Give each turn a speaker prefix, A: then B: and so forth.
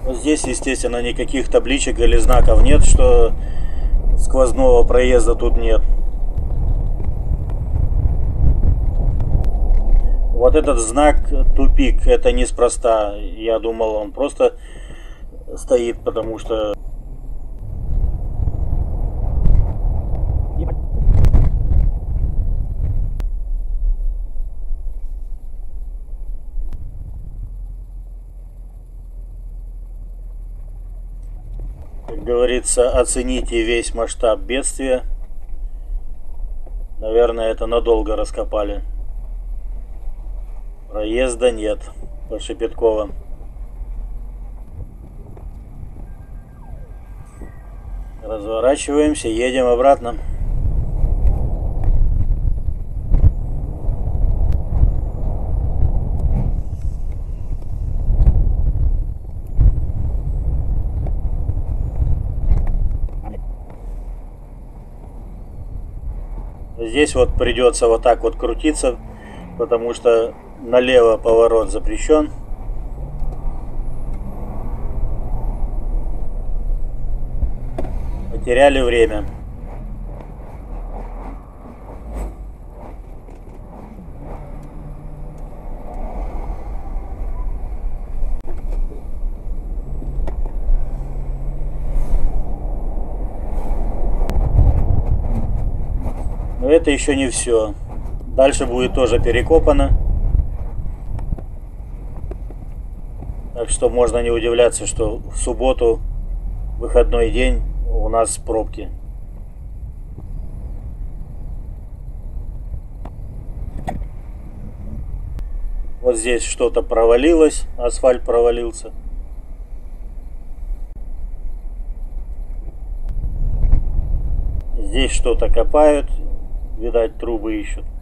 A: Вот здесь, естественно, никаких табличек или знаков нет, что сквозного проезда тут нет. Вот этот знак тупик, это неспроста. Я думал, он просто стоит, потому что... Как говорится, оцените весь масштаб бедствия. Наверное, это надолго раскопали. Проезда нет по Шепетково. Разворачиваемся, едем обратно. Здесь вот придется вот так вот крутиться, потому что налево поворот запрещен. Потеряли время. Но это еще не все. Дальше будет тоже перекопано. Так что можно не удивляться, что в субботу, выходной день, у нас пробки. Вот здесь что-то провалилось, асфальт провалился. Здесь что-то копают, видать, трубы ищут.